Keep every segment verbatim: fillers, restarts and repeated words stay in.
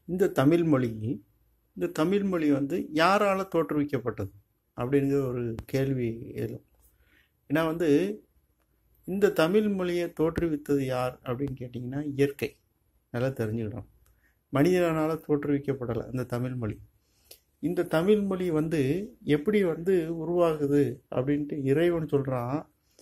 இந்த தமிழ் மொழி இந்த தமிழ் மொழி வந்து யாரால் தோற்றுவிக்கப்பட்டது அப்படிங்கிற ஒரு கேள்வி எழும். ஏன்னா வந்து இந்த தமிழ் மொழியை தோற்றுவித்தது யார் அப்படின்னு கேட்டிங்கன்னா இயற்கை. நல்லா தெரிஞ்சுக்கிட்டோம். மனிதனால் தோற்றுவிக்கப்படலை அந்த தமிழ் மொழி. இந்த தமிழ் மொழி வந்து எப்படி வந்து உருவாகுது அப்படின்ட்டு இறைவன் சொல்கிறான்.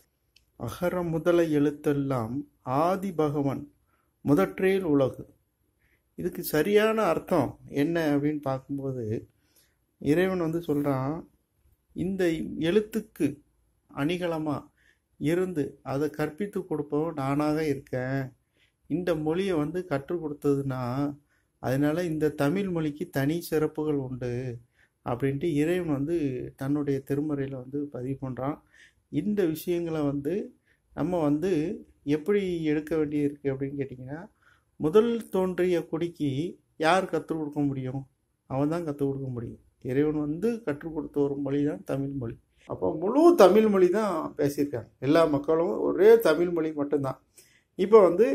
அகர முதல எழுத்தெல்லாம் ஆதி பகவன் முதற்றேல் உலகு. இதுக்கு சரியான அர்த்தம் என்ன அப்படின்னு பார்க்கும்போது இறைவன் வந்து சொல்கிறான், இந்த எழுத்துக்கு அணிகலமாக இருந்து அதை கற்பித்து கொடுப்பவன் நானாக இருக்கேன். இந்த மொழியை வந்து கற்றுக் கொடுத்ததுன்னா அதனால் இந்த தமிழ் மொழிக்கு தனி சிறப்புகள் உண்டு அப்படின்ட்டு இறைவன் வந்து தன்னுடைய திருமறையில் வந்து பதிவு பண்ணுறான். இந்த விஷயங்களை வந்து நம்ம வந்து எப்படி எடுக்க வேண்டியிருக்கு அப்படின்னு கேட்டிங்கன்னா, முதல் தோன்றிய குடிக்கு யார் கற்றுக் கொடுக்க முடியும்? அவன் தான் கற்றுக் கொடுக்க முடியும். இறைவன் வந்து கற்றுக் கொடுத்த ஒரு மொழி தான் தமிழ் மொழி. அப்போ முழு தமிழ் மொழி தான் பேசியிருக்காங்க. எல்லா மக்களும் ஒரே தமிழ் மொழி மட்டும்தான். இப்போ வந்து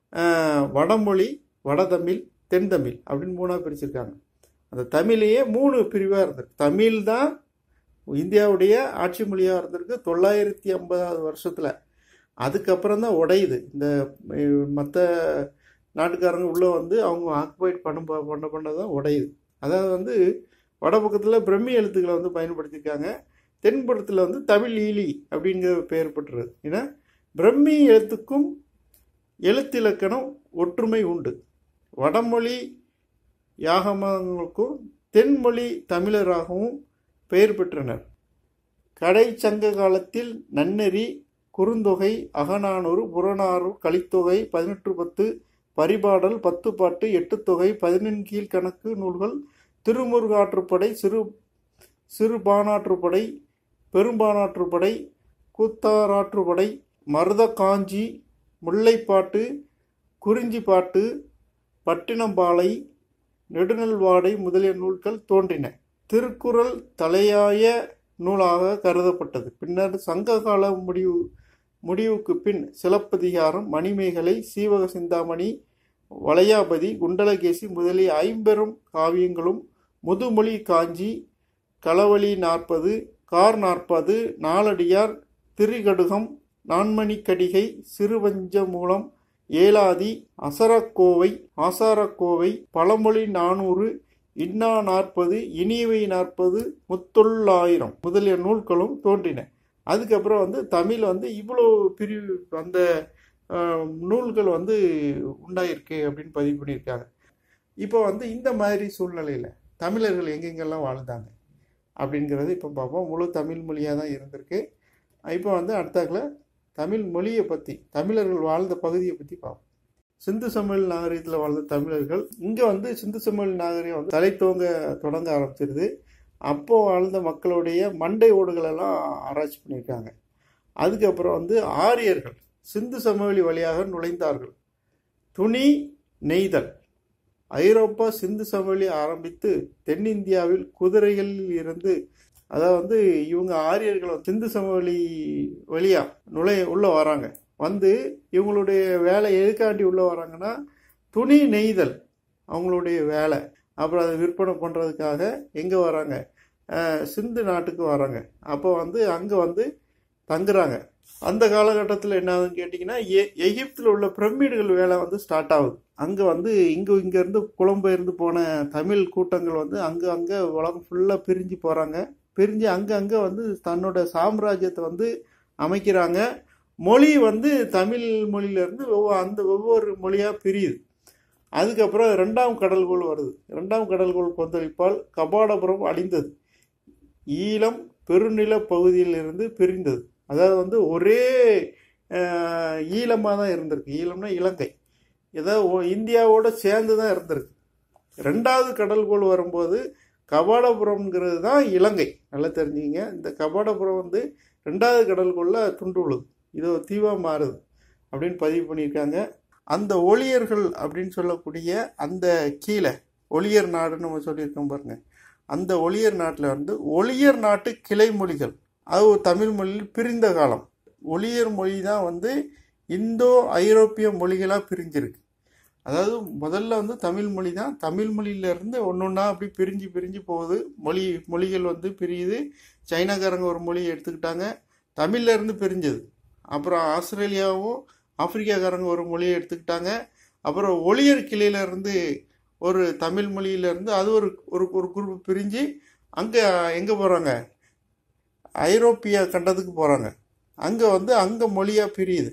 வடமொழி, வடதமிழ், தென்தமிழ் அப்படின்னு மூணாக பிரிச்சிருக்காங்க. அந்த தமிழையே மூணு பிரிவாக இருந்திருக்கு. தமிழ் தான் இந்தியாவுடைய ஆட்சி மொழியாக இருந்திருக்கு தொள்ளாயிரத்தி ஐம்பதாவது வருஷத்தில். அதுக்கப்புறம் தான் உடையுது. இந்த மற்ற நாட்டுக்காரங்க உள்ளே வந்து அவங்க ஆக்குபைட் பண்ண பண்ண பண்ண தான் உடையுது. அதாவது வந்து வடபக்கத்தில் பிரம்மி எழுத்துக்களை வந்து பயன்படுத்தியிருக்காங்க. தென்புறத்தில் வந்து தமிழ் ஈழி அப்படிங்கிற பெயர் பெற்றது. ஏன்னா பிரம்மி எழுத்துக்கும் எழுத்திலக்கணம் ஒற்றுமை உண்டு. வடமொழி யாகமங்களுக்கும் தென்மொழி தமிழராகவும் பெயர் பெற்றனர். கடை சங்க காலத்தில் நன்னெறி, குறுந்தொகை, அகநானூறு, புறநானூறு, கலித்தொகை, பதினெட்டு பத்து, பரிபாடல், பத்து பாட்டு, எட்டு தொகை, பதினெண் கீழ் கணக்கு நூல்கள், திருமுருகாற்றுப்படை, சிறு சிறுபானாற்றுப்படை, பெரும்பானாற்றுப்படை, கூத்தாராற்றுப்படை, மருத காஞ்சி, முல்லைப்பாட்டு, குறிஞ்சிப்பாட்டு, பட்டினம்பாலை, நெடுநல்வாடை முதலிய நூல்கள் தோன்றின. திருக்குறள் தலையாய நூலாக கருதப்பட்டது. பின்னர் சங்ககால முடிவு முடிவுக்கு பின் சிலப்பதிகாரம், மணிமேகலை, சீவக சிந்தாமணி, வளையாபதி, குண்டலகேசி முதலிய ஐம்பெரும் காவியங்களும், முதுமொழி காஞ்சி, களவழி நாற்பது, கார் நாற்பது, நாலடியார், திரிகடுகம், நான்மணிக்கடிகை, சிறுவஞ்சமூலம், ஏலாதி, அசரக்கோவை, ஆசாரக்கோவை, பழமொழி நானூறு, இன்னா நாற்பது, இனியவை நாற்பது, முத்தொள்ளாயிரம் முதலிய நூல்களும் தோன்றின. அதுக்கப்புறம் வந்து தமிழ் வந்து இவ்வளோ பிரிவு அந்த நூல்கள் வந்து உண்டாயிருக்கு அப்படின்னு பதிவு பண்ணியிருக்காங்க. இப்போ வந்து இந்த மாதிரி சூழ்நிலையில் தமிழர்கள் எங்கெங்கெல்லாம் வாழ்ந்தாங்க அப்படிங்கிறது இப்போ பார்ப்போம். முழு தமிழ் மொழியாக தான் இருந்திருக்கு. இப்போ வந்து அடுத்தாக்கில் தமிழ் மொழியை பற்றி, தமிழர்கள் வாழ்ந்த பகுதியை பற்றி பார்ப்போம். சிந்து சமவெளி நாகரிகத்தில் வாழ்ந்த தமிழர்கள் இங்கே வந்து சிந்து சமவெளி நாகரிகம் வந்து தலை தோங்க தொடங்க ஆரம்பிச்சிருது. அப்போது வாழ்ந்த மக்களுடைய மண்டை ஓடுகளெல்லாம் ஆராய்ச்சி பண்ணியிருக்காங்க. அதுக்கப்புறம் வந்து ஆரியர்கள் சிந்து சமவெளி வழியாக நுழைந்தார்கள். துணி நெய்தல் ஐரோப்பா சிந்து சமவெளி ஆரம்பித்து தென்னிந்தியாவில் குதிரைகளில் இருந்து, அதாவது வந்து இவங்க ஆரியர்கள் சிந்து சமவெளி வழியா நுழைய உள்ள வராங்க. வந்து இவங்களுடைய வேலை எதுக்காண்டி உள்ள வராங்கன்னா துணி நெய்தல் அவங்களுடைய வேலை. அப்புறம் அதை விற்பனை பண்ணுறதுக்காக எங்கே வராங்க? சிந்து நாட்டுக்கு வராங்க. அப்போ வந்து அங்கே வந்து தங்குறாங்க. அந்த காலகட்டத்தில் என்ன ஆகுதுன்னு கேட்டிங்கன்னா, எ எகிப்தில் உள்ள பிரமிடுகள் வேலை வந்து ஸ்டார்ட் ஆகுது. அங்கே வந்து இங்கே இங்கேருந்து புலம்பெயர்ந்து போன தமிழ் கூட்டங்கள் வந்து அங்கே அங்கே உலகம் ஃபுல்லாக பிரிஞ்சு போகிறாங்க. பிரிஞ்சு அங்கே அங்கே வந்து தன்னோட சாம்ராஜ்யத்தை வந்து அமைக்கிறாங்க. மொழி வந்து தமிழ் மொழியிலேருந்து ஒவ்வொரு அந்த ஒவ்வொரு மொழியாக பிரியுது. அதுக்கப்புறம் ரெண்டாம் கடல்கோள் வருது. ரெண்டாம் கடல்கோள் கொந்தளிப்பால் கபாடபுரம் அழிந்தது. ஈழம் பெருநில பகுதியிலிருந்து பிரிந்தது. அதாவது வந்து ஒரே ஈழமாக தான் இருந்திருக்கு. ஈழம்னா இலங்கை, ஏதாவது இந்தியாவோட சேர்ந்து தான் இருந்திருக்கு. ரெண்டாவது கடல்கோள் வரும்போது கபாடபுரம்ங்கிறது தான் இலங்கை. நல்லா தெரிஞ்சுங்க. இந்த கபாடபுரம் வந்து ரெண்டாவது கடல்கோளில் துண்டு விழுது. இது ஒரு தீவாக மாறுது அப்படின்னு பதிவு பண்ணியிருக்காங்க. அந்த ஒளியர்கள் அப்படின்னு சொல்லக்கூடிய அந்த கீழே ஒளியர் நாடுன்னு நம்ம சொல்லியிருக்கோம் பாருங்க. அந்த ஒளியர் நாட்டில் வந்து ஒளியர் நாட்டு கிளை மொழிகள், அது தமிழ் மொழியில் பிரிந்த காலம். ஒளியர் மொழி தான் வந்து இந்தோ ஐரோப்பிய மொழிகளாக பிரிஞ்சிருக்கு. அதாவது முதல்ல வந்து தமிழ் மொழி தான். தமிழ் மொழியிலேருந்து ஒன்று ஒன்றா அப்படி பிரிஞ்சு பிரிஞ்சு போகுது. மொழி மொழிகள் வந்து பிரியுது. சைனாக்காரங்க ஒரு மொழியை எடுத்துக்கிட்டாங்க, தமிழ்லேருந்து பிரிஞ்சது. அப்புறம் ஆஸ்திரேலியாவும் ஆப்பிரிக்காக்காரங்க ஒரு மொழியை எடுத்துக்கிட்டாங்க. அப்புறம் ஒளியர் கிளையிலேருந்து ஒரு தமிழ் மொழியிலேருந்து அது ஒரு ஒரு ஒரு குரூப் பிரிஞ்சு அங்கே எங்கே போகிறாங்க, ஐரோப்பிய கண்டத்துக்கு போகிறாங்க. அங்கே வந்து அங்கே மொழியாக பிரியுது.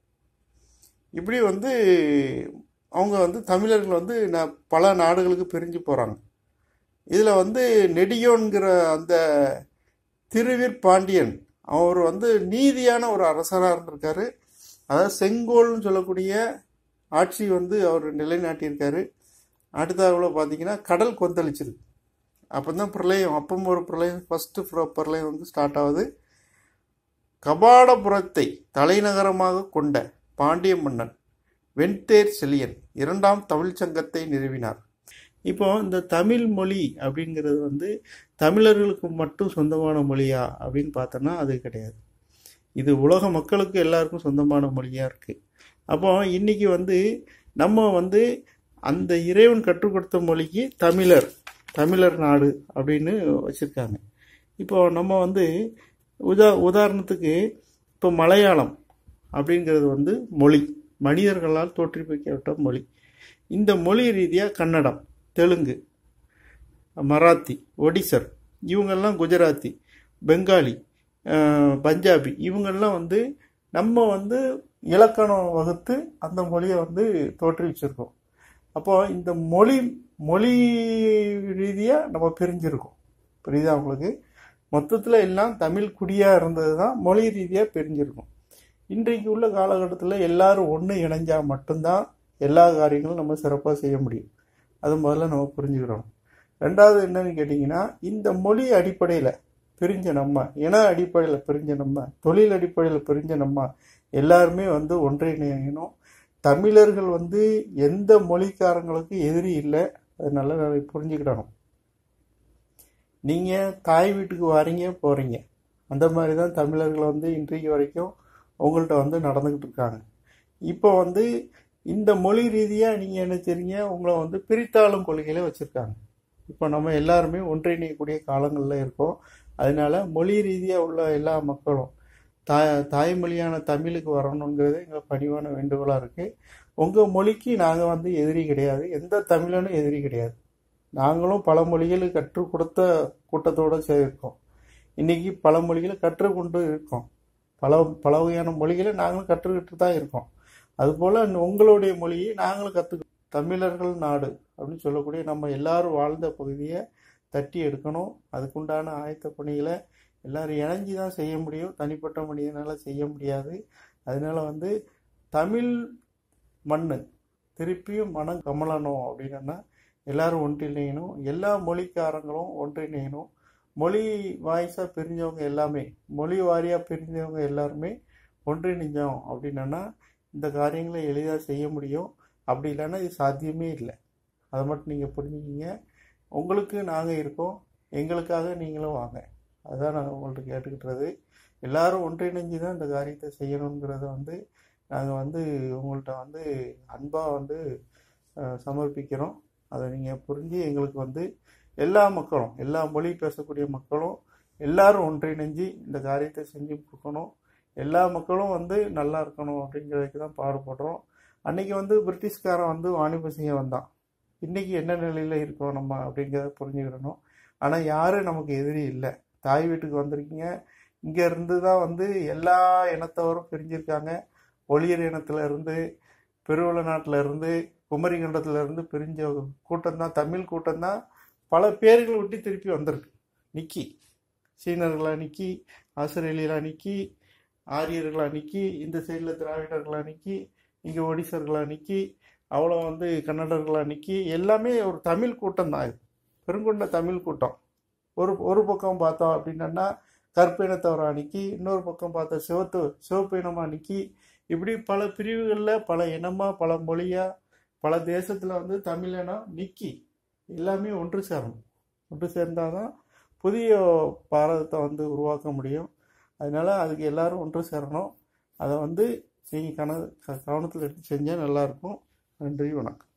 இப்படி வந்து அவங்க வந்து தமிழர்கள் வந்து ந பல நாடுகளுக்கு பிரிஞ்சு போகிறாங்க. இதில் வந்து நெடியோன்கிற அந்த திருவீர் பாண்டியன் அவர் வந்து நீதியான ஒரு அரசராக இருந்திருக்காரு. அதாவது செங்கோல்னு சொல்லக்கூடிய ஆட்சி வந்து அவர் நிலைநாட்டியிருக்காரு. அடுத்தவங்கள பார்த்தீங்கன்னா கடல் கொந்தளிச்சிருக்கு. அப்போ தான் பிரளயம், அப்பவும் ஒரு பிரளயம், ஃபஸ்ட்டு பிரளயம் வந்து ஸ்டார்ட் ஆகுது. கபாடபுரத்தை தலைநகரமாக கொண்ட பாண்டிய மன்னன் வெண்தேர் செழியன் இரண்டாம் தமிழ் சங்கத்தை நிறுவினார். இப்போ இந்த தமிழ் மொழி அப்படிங்கிறது வந்து தமிழர்களுக்கு மட்டும் சொந்தமான மொழியா அப்படின்னு பார்த்தோன்னா அது கிடையாது. இது உலக மக்களுக்கு எல்லாருக்கும் சொந்தமான மொழியாக இருக்குது. அப்போ இன்றைக்கி வந்து நம்ம வந்து அந்த இறைவன் கற்றுக் கொடுத்த மொழிக்கு தமிழர் தமிழர் நாடு அப்படின்னு வச்சுருக்காங்க. இப்போ நம்ம வந்து உதா உதாரணத்துக்கு இப்போ மலையாளம் அப்படிங்கிறது வந்து மொழி, மனிதர்களால் தோற்றுவிக்கப்பட்ட மொழி. இந்த மொழி ரீதியாக கன்னடம், தெலுங்கு, மராத்தி, ஒடிசர், இவங்கெல்லாம் குஜராத்தி, பெங்காலி, பஞ்சாபி, இவங்கெல்லாம் வந்து நம்ம வந்து இலக்கணம் வகுத்து அந்த மொழியை வந்து தோற்றுவிச்சிருக்கோம். அப்போது இந்த மொழி மொழி ரீதியாக நம்ம பிரிஞ்சிருக்கோம். புரியுதா உங்களுக்கு? மொத்தத்தில் எல்லாம் தமிழ் குடியாக இருந்தது தான் மொழி ரீதியாக பிரிஞ்சிருக்கும். இன்றைக்கு உள்ள காலகட்டத்தில் எல்லாரும் ஒன்று இணைஞ்சால் மட்டும்தான் எல்லா காரியங்களும் நம்ம சிறப்பாக செய்ய முடியும். அது முதல்ல நம்ம புரிஞ்சுக்கிறோம். ரெண்டாவது என்னன்னு கேட்டிங்கன்னா, இந்த மொழி அடிப்படையில் பிரிஞ்ச நம்ம, இன அடிப்படையில் பிரிஞ்ச நம்ம, தொழில் அடிப்படையில் பிரிஞ்ச நம்ம எல்லாருமே வந்து ஒன்றிணையணும். தமிழர்கள் வந்து எந்த மொழிக்காரங்களுக்கு எதிரி இல்லை, அது நல்லா புரிஞ்சுக்கிடணும். நீங்கள் தாய் வீட்டுக்கு வரீங்க போகிறீங்க, அந்த மாதிரி தான் தமிழர்கள் வந்து இன்றைக்கு வரைக்கும் உங்கள்கிட்ட வந்து நடந்துக்கிட்டு இருக்காங்க. இப்போ வந்து இந்த மொழி ரீதியாக நீங்கள் என்ன செய்றீங்க, உங்களை வந்து பிரித்தாளும் கொள்கையில வச்சுருக்காங்க. இப்போ நம்ம எல்லாருமே ஒன்றிணையக்கூடிய காலங்களில் இருக்கோம். அதனால மொழி ரீதியாக உள்ள எல்லா மக்களும் தாய் தாய்மொழியான தமிழுக்கு வரணுங்கிறது எங்கள் பணிவான வேண்டுகோளாக இருக்குது. உங்கள் மொழிக்கு நாங்கள் வந்து எதிரி கிடையாது, எந்த தமிழனும் எதிரி கிடையாது. நாங்களும் பல மொழிகளை கற்றுக் கொடுத்த கூட்டத்தோடு சேர்க்கோம். இன்றைக்கி பல மொழிகளை கற்றுக்கொண்டு இருக்கோம். பல பல வகையான மொழிகளை நாங்களும் கற்றுக்கிட்டு தான் இருக்கோம். அதுபோல் உங்களுடைய மொழியை நாங்களும் கற்றுக்க தமிழர்கள் நாடு அப்படின்னு சொல்லக்கூடிய நம்ம எல்லாரும் வாழ்ந்த பகுதியை தட்டி எடுக்கணும். அதுக்குண்டான ஆயத்த பணிகளை எல்லோரும் இணைஞ்சி தான் செய்ய முடியும். தனிப்பட்ட மனிதனால் செய்ய முடியாது. அதனால வந்து தமிழ் மண் திருப்பியும் மனம் கமலணும் அப்படின்னா எல்லாரும் ஒன்றிணையணும். எல்லா மொழிக்காரங்களும் ஒன்றிணையணும். மொழி வாய்ஸாக பிரிஞ்சவங்க எல்லாமே, மொழி வாரியாக பிரிஞ்சவங்க எல்லாருமே ஒன்றிணைஞ்சோம் அப்படின்னா இந்த காரியங்களை எளிதாக செய்ய முடியும். அப்படி இல்லைன்னா இது சாத்தியமே இல்லை. அதை மட்டும் நீங்கள் புரிஞ்சுக்கிங்க. உங்களுக்கு நாங்கள் இருக்கோம், எங்களுக்காக நீங்களும் வாங்க. அதுதான் நாங்கள் உங்கள்கிட்ட கேட்டுக்கிட்டுறது. எல்லோரும் ஒன்றிணைஞ்சு தான் இந்த காரியத்தை செய்யணுங்கிறத வந்து நாங்கள் வந்து உங்கள்கிட்ட வந்து அன்பாக வந்து சமர்ப்பிக்கிறோம். அதை நீங்கள் புரிஞ்சு எங்களுக்கு வந்து எல்லா மக்களும், எல்லா மொழி பேசக்கூடிய மக்களும் எல்லாரும் ஒன்றிணைஞ்சு இந்த காரியத்தை செஞ்சு கொடுக்கணும். எல்லா மக்களும் வந்து நல்லா இருக்கணும் அப்படிங்கிறதுக்கு தான் பாடுபடுறோம். அன்றைக்கி வந்து பிரிட்டிஷ்காரன் வந்து வாணிப செய்ய வந்தான். இன்றைக்கி என்ன நிலையில் இருக்கோம் நம்ம அப்படிங்கிறத புரிஞ்சுக்கிடணும். ஆனால் யாரும் நமக்கு எதிரி இல்லை. தாய் வீட்டுக்கு வந்திருக்கீங்க. இங்கே இருந்து தான் வந்து எல்லா இனத்தவரும் பிரிஞ்சிருக்காங்க. ஒளியர் இனத்திலேருந்து, பெருவள நாட்டில் இருந்து, குமரி கண்டத்திலேருந்து பிரிஞ்ச கூட்டம்தான் தமிழ் கூட்டம்தான் பல பேர்கள் விட்டு திருப்பி வந்திருக்கு. நிக்கி சீனர்களாக நிக்கி, ஆஸ்திரேலியர்களாக நிக்கி, ஆரியர்களாக நிக்கி, இந்த சைடில் திராவிடர்களாக நிக்கி, இங்கே ஒடிசர்களாக நிக்கி, அவ்வளோ வந்து கன்னடர்களாக நிக்கி, எல்லாமே ஒரு தமிழ் கூட்டம் தான். இது பெருங்கொண்ட தமிழ் கூட்டம். ஒரு ஒரு பக்கம் பார்த்தோம் அப்படின்னா கற்பினத்தவராக நிக்கி, இன்னொரு பக்கம் பார்த்தா சிவத்து சிவப்பு இனமாக நிக்கி, இப்படி பல பிரிவுகளில் பல இனமாக பல மொழியாக பல தேசத்தில் வந்து தமிழினம் நிக்கி எல்லாமே ஒன்று சேரணும். ஒன்று சேர்ந்தால் தான் புதிய பாரதத்தை வந்து உருவாக்க முடியும். அதனால் அதுக்கு எல்லோரும் ஒன்று சேரணும். அதை வந்து நீங்கள் கன கவனத்தில் எடுத்து செஞ்சால் நல்லாயிருக்கும். நன்றி, வணக்கம்.